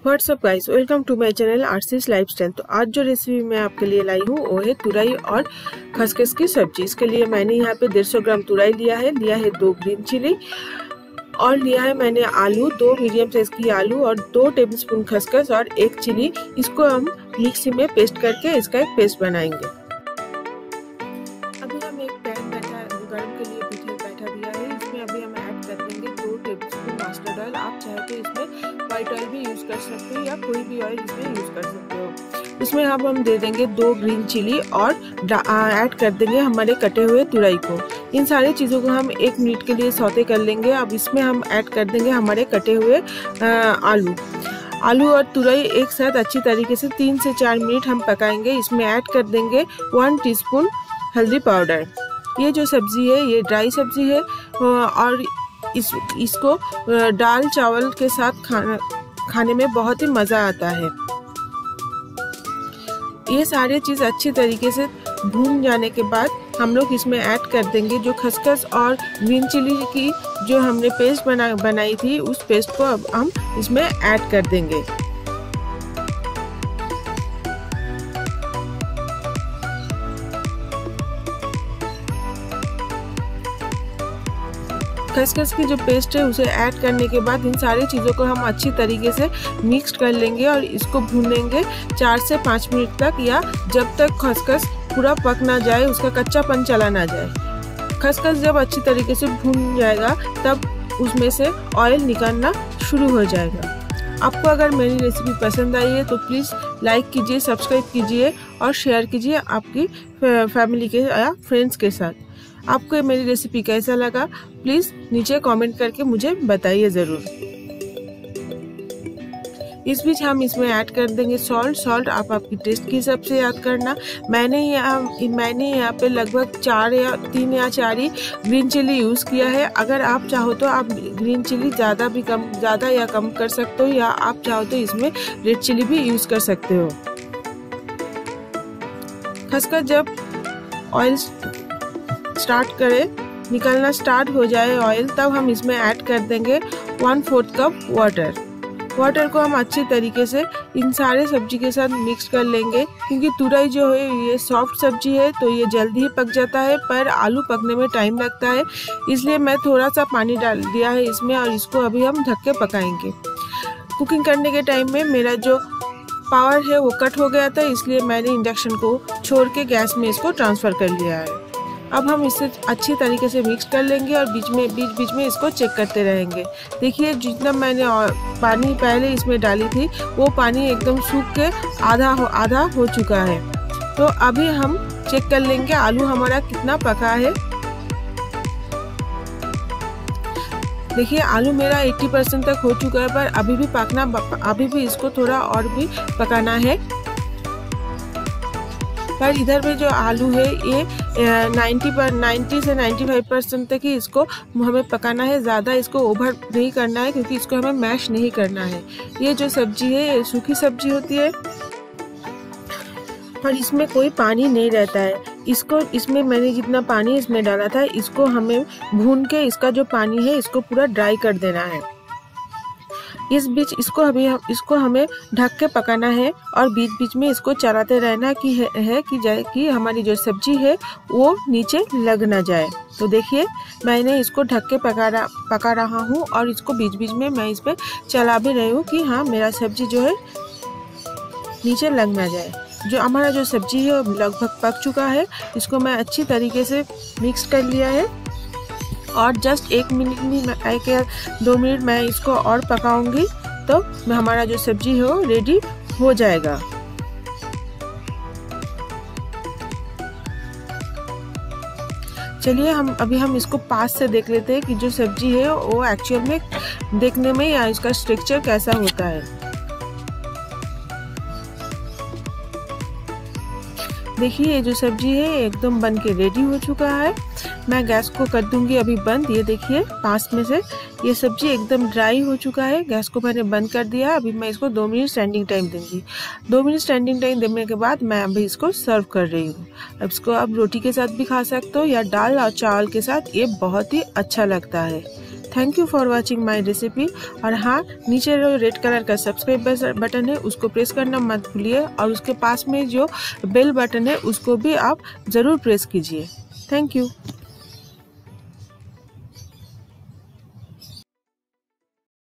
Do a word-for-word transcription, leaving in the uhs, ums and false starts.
WhatsApp guys, welcome to my channel RC's lifestyle. तो आज जो रेसिपी मैं आपके लिए लाई हूँ वो है तुरई और खसखस की सब्जी। इसके लिए मैंने यहाँ पे डेढ़ सौ ग्राम तुरई लिया है, लिया है दो ग्रीन चिली और लिया है मैंने आलू, दो मीडियम साइज की आलू और दो टेबलस्पून खसखस और एक चिली। इसको हम मिक्सी में पेस्ट करके इसका एक पेस्ट बनाएंगे। अभी हम एक पैन बैठा गरम के लिए पीछे बैठा दिया है। इसमें अभी हम ऐड कर देंगे दो टेबलस्पून मस्टर्ड ऑयल। आप चाहे तो इसमें व्हाइट ऑयल भी यूज कर सकते हो या कोई भी ऑयल इसमें यूज कर सकते हो। इसमें अब हम दे देंगे दो ग्रीन चिली और ऐड कर देंगे हमारे कटे हुए तुरई को। इन सारी चीज़ों को हम एक मिनट के लिए सौते कर लेंगे। अब इसमें हम ऐड कर देंगे हमारे कटे हुए आलू आलू और तुरई एक साथ अच्छी तरीके से तीन से चार मिनट हम पकाएंगे। इसमें ऐड कर देंगे वन टीस्पून हल्दी पाउडर। ये जो सब्जी है ये ड्राई सब्जी है और इस इसको दाल चावल के साथ खाना खाने में बहुत ही मज़ा आता है। ये सारे चीज़ अच्छी तरीके से भून जाने के बाद हम लोग इसमें ऐड कर देंगे जो खसखस और ग्रीन चिली की जो हमने पेस्ट बना बनाई थी, उस पेस्ट को अब हम इसमें ऐड कर देंगे। खसखस की जो पेस्ट है उसे ऐड करने के बाद इन सारी चीज़ों को हम अच्छी तरीके से मिक्स कर लेंगे और इसको भूनेंगे चार से पाँच मिनट तक, या जब तक खसखस पूरा पक ना जाए, उसका कच्चापन चला ना जाए। खसखस जब अच्छी तरीके से भून जाएगा तब उसमें से ऑयल निकलना शुरू हो जाएगा। आपको अगर मेरी रेसिपी पसंद आई है तो प्लीज़ लाइक कीजिए, सब्सक्राइब कीजिए और शेयर कीजिए आपकी फैमिली के या फ्रेंड्स के साथ। आपको मेरी रेसिपी कैसा लगा प्लीज़ नीचे कमेंट करके मुझे बताइए ज़रूर। इस बीच हम इसमें ऐड कर देंगे सॉल्ट। सॉल्ट आप आपकी टेस्ट के हिसाब से याद करना। मैंने यहाँ मैंने यहाँ पे लगभग चार या तीन या चार ही ग्रीन चिली यूज़ किया है। अगर आप चाहो तो आप ग्रीन चिली ज़्यादा भी कम ज़्यादा या कम कर सकते हो, या आप चाहो तो इसमें रेड चिली भी यूज़ कर सकते हो। खसखस जब ऑयल स्टार्ट करे निकलना स्टार्ट हो जाए ऑयल, तब हम इसमें ऐड कर देंगे one fourth cup water. Water को हम अच्छी तरीके से इन सारे सब्जी के साथ मिक्स कर लेंगे, क्योंकि तुरई जो है ये सॉफ्ट सब्जी है तो ये जल्दी ही पक जाता है, पर आलू पकने में टाइम लगता है। इसलिए मैं थोड़ा सा पानी डाल दिया है इसमें और इसको अभी हम ढक के पकाएंगे। कुकिंग करने के टाइम में मेरा जो पावर है वो कट हो गया था, इसलिए मैंने इंडक्शन को छोड़ के गैस में इसको ट्रांसफ़र कर लिया है। अब हम इसे अच्छी तरीके से मिक्स कर लेंगे और बीच में बीच बीच में इसको चेक करते रहेंगे। देखिए जितना मैंने पानी पहले इसमें डाली थी वो पानी एकदम सूख के आधा हो आधा हो चुका है। तो अभी हम चेक कर लेंगे आलू हमारा कितना पका है। देखिए आलू मेरा अस्सी परसेंट तक हो चुका है, पर अभी भी पकना अभी भी इसको थोड़ा और भी पकाना है। पर इधर में जो आलू है ये नब्बे पर नब्बे से पचानवे परसेंट तक ही इसको हमें पकाना है। ज़्यादा इसको ओवर नहीं करना है, क्योंकि इसको हमें मैश नहीं करना है। ये जो सब्जी है ये सूखी सब्जी होती है और इसमें कोई पानी नहीं रहता है। इसको इसमें मैंने जितना पानी इसमें डाला था इसको हमें भून के इसका जो पानी है इसको पूरा ड्राई कर देना है। इस बीच इसको अभी हम इसको हमें ढक के पकाना है और बीच बीच में इसको चलाते रहना कि है, है कि जाए कि हमारी जो सब्जी है वो नीचे लग ना जाए। तो देखिए मैंने इसको ढक के पका रहा पका रहा हूँ और इसको बीच बीच में मैं इस पर चला भी रही हूँ कि हाँ मेरा सब्जी जो है नीचे लग ना जाए। जो हमारा जो सब्जी है वो लगभग पक चुका है। इसको मैं अच्छी तरीके से मिक्स कर लिया है और जस्ट एक मिनट में एक या दो मिनट मैं इसको और पकाऊंगी तो हमारा जो सब्जी है वो रेडी हो जाएगा। चलिए हम अभी हम इसको पास से देख लेते हैं कि जो सब्जी है वो एक्चुअल में देखने में या इसका स्ट्रक्चर कैसा होता है। देखिए ये जो सब्जी है एकदम बन के रेडी हो चुका है। मैं गैस को कर दूंगी अभी बंद। ये देखिए पास में से ये सब्जी एकदम ड्राई हो चुका है। गैस को मैंने बंद कर दिया। अभी मैं इसको दो मिनट स्टैंडिंग टाइम दूंगी। दो मिनट स्टैंडिंग टाइम देने के बाद मैं अभी इसको सर्व कर रही हूँ। अब इसको आप रोटी के साथ भी खा सकते हो या दाल और चावल के साथ, ये बहुत ही अच्छा लगता है। Thank you for watching my recipe. और हाँ, नीचे जो रेड कलर का सब्सक्राइब बटन है उसको प्रेस करना मत भूलिए, और उसके पास में जो बेल बटन है उसको भी आप ज़रूर प्रेस कीजिए। Thank you.